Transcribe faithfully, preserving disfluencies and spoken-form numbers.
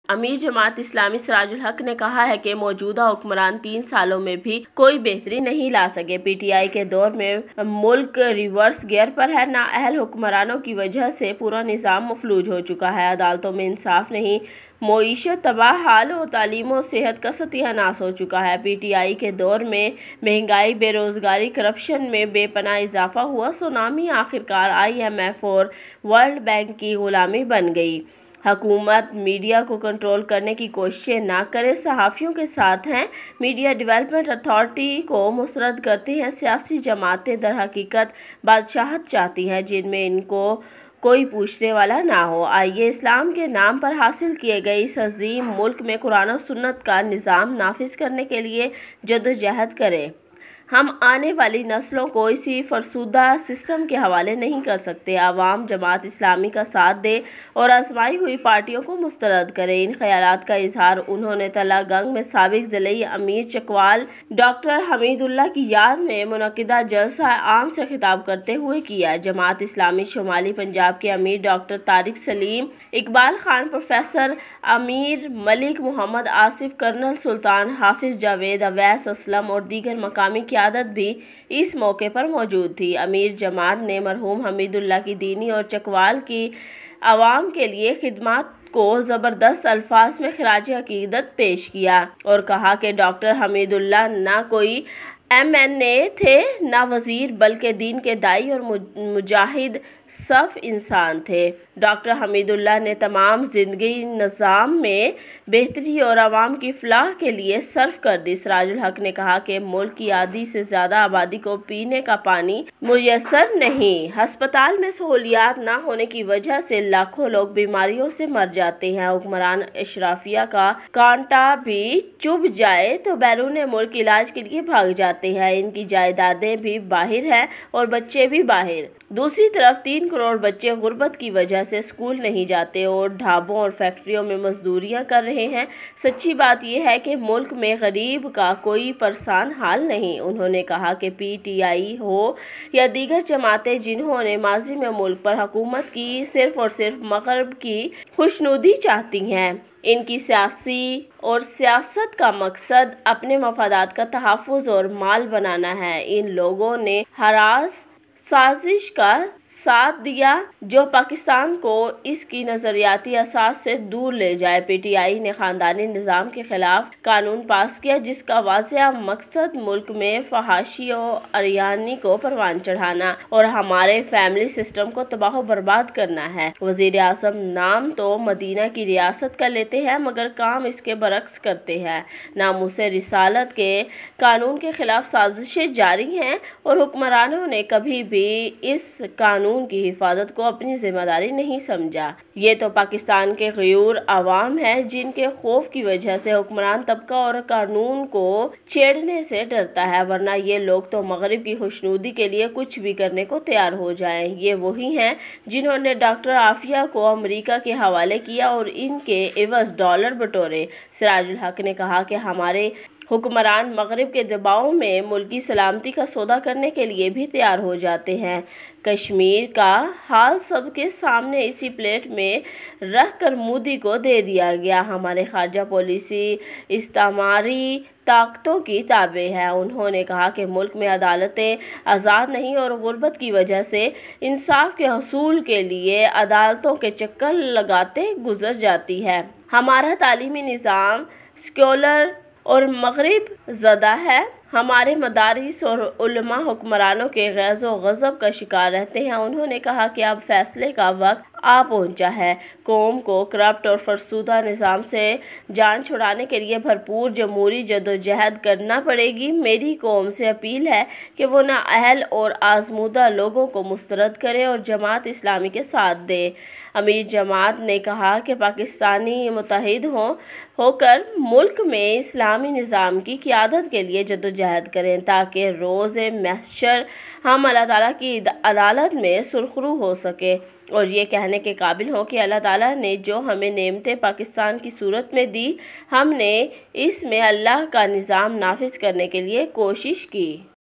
امیر جماعت اسلامی سراج الحق نے کہا ہے کہ موجودہ حکمران تین سالوں میں بھی کوئی بہتری نہیں لا سکے۔ پی ٹی آئی کے دور میں ملک ریورس گیئر پر ہے۔ نااہل حکمرانوں کی وجہ سے پورا نظام مفلوج ہو چکا ہے۔ عدالتوں میں انصاف نہیں، معیشت تباہ حال اور تعلیم و صحت کا ستیہ ناش ہو چکا ہے۔ پی ٹی آئی کے دور میں مہنگائی، بے روزگاری، کرپشن میں بے پناہ اضافہ ہوا۔ سونامی آخرکار آئی ایم ایف اور ورلڈ بینک کی غلامی بن گئی۔ حکومت میڈیا کو کنٹرول کرنے کی کوششیں نہ کرے، صحافیوں کے ساتھ ہیں۔ میڈیا ڈیولپمنٹ اتھارٹی کو مسترد کرتے ہیں۔ سیاسی جماعتیں درحقیقت بادشاہت چاہتی ہیں جن میں ان کو کوئی پوچھنے والا نہ ہو۔ آئیے اسلام کے نام پر حاصل کیے گئے اس عظیم ملک میں قرآن و سنت کا نظام نافذ کرنے کے لیے جدوجہد کریں۔ ہم آنے والی نسلوں کو اسی فرسودہ سسٹم کے حوالے نہیں کر سکتے۔ عوام جماعت اسلامی کا ساتھ دے اور آزمائی ہوئی پارٹیوں کو مسترد کرے۔ ان خیالات کا اظہار انہوں نے تلہ گنگ میں سابق ضلعی امیر چکوال ڈاکٹر حمید اللہ کی یاد میں منعقدہ جلسہ عام سے خطاب کرتے ہوئے کیا۔ جماعت اسلامی شمالی پنجاب کے امیر doctor Tariq Saleem, Iqbal Khan, professor Amir Malik, Muhammad Asif, colonel Sultan, Hafiz Javed, Owais Aslam اور دیگر مقامی قیادت بھی اس موقع پر موجود تھی۔ امیر جماعت نے مرحوم حمید اللہ کی دینی اور چکوال کی عوام کے لیے خدمات کو زبردست الفاظ میں خراج عقیدت پیش کیا اور کہا کہ ڈاکٹر حمید اللہ نہ کوئی ایم این اے تھے، نہ وزیر، بلکہ دین کے داعی اور مجاہد صف انسان تھے۔ ڈاکٹر حمید اللہ نے تمام زندگی نظام میں بہتری اور عوام کی فلاح کے لیے صرف کر دی۔ سراج الحق نے کہا کہ ملک کی آدھی سے زیادہ آبادی کو پینے کا پانی میسر نہیں۔ ہسپتال میں سہولیات نہ ہونے کی وجہ سے لاکھوں لوگ بیماریوں سے مر جاتے ہیں۔ حکمران اشرافیہ کا کانٹا بھی چبھ جائے تو بیرون ملک علاج کے لیے بھاگ جاتے ہیں۔ ان کی جائیدادیں بھی باہر ہیں اور بچے بھی باہر۔ دوسری طرف تین کروڑ بچے غربت کی وجہ سے اسکول نہیں جاتے اور ڈھابوں اور فیکٹریوں میں مزدوریاں کر رہے ہیں۔ سچی بات یہ ہے کہ ملک میں غریب کا کوئی پرسان حال نہیں۔ انہوں نے کہا کہ پی ٹی آئی ہو یا دیگر جماعتیں جنہوں نے ماضی میں ملک پر حکومت کی، صرف اور صرف مغرب کی خوشنودی چاہتی ہیں۔ ان کی سیاسی اور سیاست کا مقصد اپنے مفادات کا تحفظ اور مال بنانا ہے۔ ان لوگوں نے ہراس سازش کا ساتھ دیا جو پاکستان کو اس کی نظریاتی اساس سے دور لے جائے۔ پی ٹی آئی نے خاندانی نظام کے خلاف قانون پاس کیا جس کا واضح مقصد ملک میں فحاشی و عریانی کو پروان چڑھانا اور ہمارے فیملی سسٹم کو تباہ و برباد کرنا ہے۔ وزیر اعظم نام تو مدینہ کی ریاست کا لیتے ہیں مگر کام اس کے برعکس کرتے ہیں۔ ناموس رسالت کے قانون کے خلاف سازشیں جاری ہیں اور حکمرانوں نے کبھی بھی اس قانون کی حفاظت کو اپنی ذمہ داری نہیں سمجھا۔ یہ تو پاکستان کے غیور عوام ہیں جن کے خوف کی وجہ سے حکمران طبقہ اور قانون کو چھیڑنے سے ڈرتا ہے، ورنہ یہ لوگ تو مغرب کی خوشنودی کے لیے کچھ بھی کرنے کو تیار ہو جائیں۔ یہ وہی ہیں جنہوں نے ڈاکٹر عافیہ کو امریکہ کے حوالے کیا اور ان کے عوض ڈالر بٹورے۔ سراج الحق نے کہا کہ ہمارے حکمران مغرب کے دباؤ میں ملکی سلامتی کا سودا کرنے کے لیے بھی تیار ہو جاتے ہیں۔ کشمیر کا حال سب کے سامنے اسی پلیٹ میں رکھ کر مودی کو دے دیا گیا۔ ہماری خارجہ پالیسی استعماری طاقتوں کی تابع ہے۔ انہوں نے کہا کہ ملک میں عدالتیں آزاد نہیں اور غربت کی وجہ سے انصاف کے حصول کے لیے عدالتوں کے چکر لگاتے گزر جاتی ہے۔ ہمارا تعلیمی نظام سیکولر اور مغرب زدہ ہے۔ ہمارے مدارس اور علماء حکمرانوں کے غیظ و غضب کا شکار رہتے ہیں۔ انہوں نے کہا کہ اب فیصلے کا وقت آ پہنچا ہے۔ قوم کو کرپٹ اور فرسودہ نظام سے جان چھڑانے کے لیے بھرپور جمہوری جدوجہد کرنا پڑے گی۔ میری قوم سے اپیل ہے کہ وہ نااہل اور آزمودہ لوگوں کو مسترد کرے اور جماعت اسلامی کے ساتھ دے۔ امیر جماعت نے کہا کہ پاکستانی متحد ہوں ہو کر ملک میں اسلامی نظام کی قیادت کے لیے جدوجہد کریں تاکہ روز محشر ہم اللہ تعالیٰ کی عدالت میں سرخرو ہو سکیں اور یہ کہنے کے قابل ہوں کہ اللہ تعالیٰ نے جو ہمیں نعمتیں پاکستان کی صورت میں دی، ہم نے اس میں اللہ کا نظام نافذ کرنے کے لیے کوشش کی۔